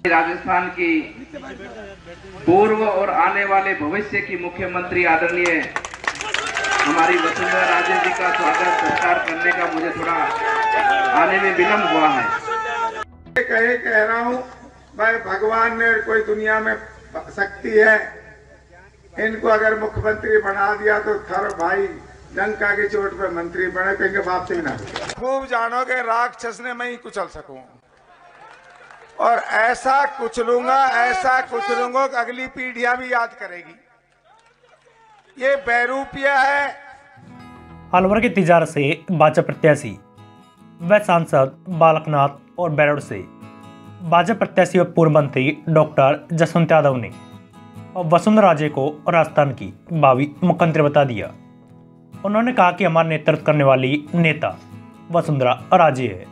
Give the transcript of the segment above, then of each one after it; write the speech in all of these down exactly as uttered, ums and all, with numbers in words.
राजस्थान की पूर्व और आने वाले भविष्य की मुख्यमंत्री आदरणीय हमारी वसुंधरा राजे जी का स्वागत सत्कार करने का मुझे थोड़ा आने में विलम्ब हुआ है। कहे कह रहा हूँ भाई, भगवान ने कोई दुनिया में शक्ति है, इनको अगर मुख्यमंत्री बना दिया तो थर भाई लंका की चोट पे मंत्री बने, कहेंगे बाप से ना। खूब जानोगे राक्षस ने मैं ही कुचल सकूं, और ऐसा कुचलूंगा ऐसा कुचलूंगा कि अगली पीढ़ियां भी याद करेगी। ये बैरूपिया है। अलवर के तिजार से भाजपा प्रत्याशी व सांसद बालकनाथ और बैरोड से भाजपा प्रत्याशी और पूर्व मंत्री डॉक्टर जसवंत यादव ने वसुंधरा राजे को राजस्थान की भावी मुख्यमंत्री बता दिया। उन्होंने कहा कि हमारा नेतृत्व करने वाली नेता वसुंधरा राजे है।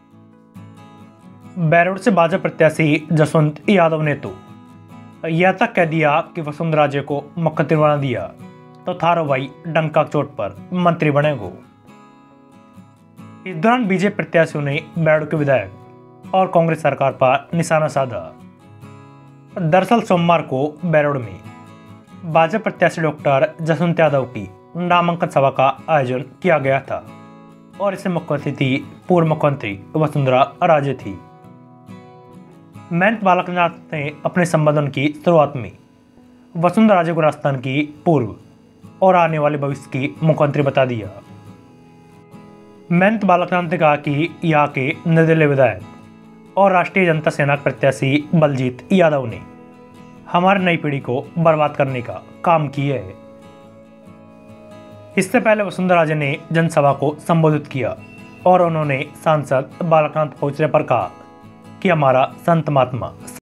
बैरोड से भाजपा प्रत्याशी जसवंत यादव ने तो यह तक कह दिया कि वसुंधरा राजे को मुख्यमंत्री बना दिया तो थारो भाई डंका चोट पर मंत्री बनेगो। इस दौरान बीजेपी प्रत्याशियों ने बैरोड के विधायक और कांग्रेस सरकार पर निशाना साधा। दरअसल सोमवार को बैरोड में भाजपा प्रत्याशी डॉक्टर जसवंत यादव की नामांकन सभा का आयोजन किया गया था और इससे मुख्य अतिथि पूर्व मुख्यमंत्री वसुंधरा राजे थी। महंत बालकनाथ ने अपने संबोधन की शुरुआत में वसुंधरा राजे को राजस्थान की पूर्व और आने वाले भविष्य की मुख्यमंत्री बता दिया। महंत बालकनाथ ने कहा कि यहाँ के निर्दलीय विधायक और राष्ट्रीय जनता सेना प्रत्याशी बलजीत यादव ने हमारी नई पीढ़ी को बर्बाद करने का काम किया है। इससे पहले वसुंधरा राजे ने जनसभा को संबोधित किया और उन्होंने सांसद बालकनाथ पहुंचने पर कहा कि हमारा संत महात्मा